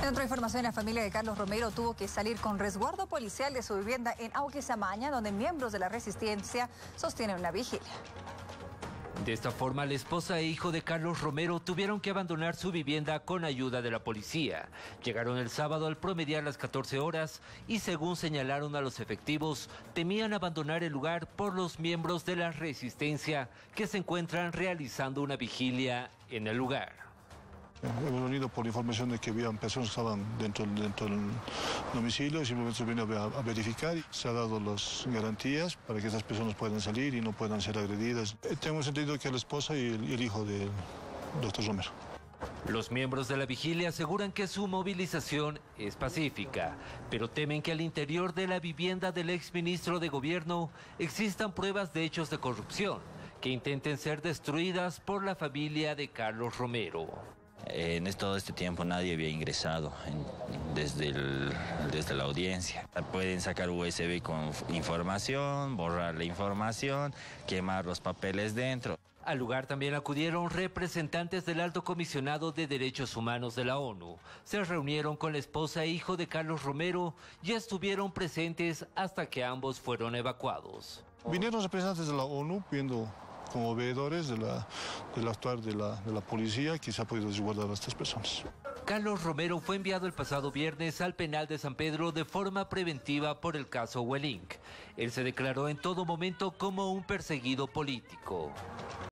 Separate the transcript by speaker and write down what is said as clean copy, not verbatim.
Speaker 1: En otra información, la familia de Carlos Romero tuvo que salir con resguardo policial de su vivienda en Auquisamaña, donde miembros de la resistencia sostienen una vigilia.
Speaker 2: De esta forma, la esposa e hijo de Carlos Romero tuvieron que abandonar su vivienda con ayuda de la policía. Llegaron el sábado al promediar las 14 horas y, según señalaron a los efectivos, temían abandonar el lugar por los miembros de la resistencia que se encuentran realizando una vigilia en el lugar.
Speaker 3: Hemos venido por información de que había personas que estaban dentro del domicilio y simplemente se vino a verificar. Se han dado las garantías para que esas personas puedan salir y no puedan ser agredidas. Tengo entendido que la esposa y el hijo del doctor Romero.
Speaker 2: Los miembros de la vigilia aseguran que su movilización es pacífica, pero temen que al interior de la vivienda del exministro de Gobierno existan pruebas de hechos de corrupción que intenten ser destruidas por la familia de Carlos Romero.
Speaker 4: En todo este tiempo nadie había ingresado desde la audiencia. Pueden sacar USB con información, borrar la información, quemar los papeles dentro.
Speaker 2: Al lugar también acudieron representantes del Alto Comisionado de Derechos Humanos de la ONU. Se reunieron con la esposa e hijo de Carlos Romero y estuvieron presentes hasta que ambos fueron evacuados.
Speaker 3: Vinieron representantes de la ONU viendo como veedores del actuar de la policía que se ha podido resguardar a estas personas.
Speaker 2: Carlos Romero fue enviado el pasado viernes al penal de San Pedro de forma preventiva por el caso Huelink. Él se declaró en todo momento como un perseguido político.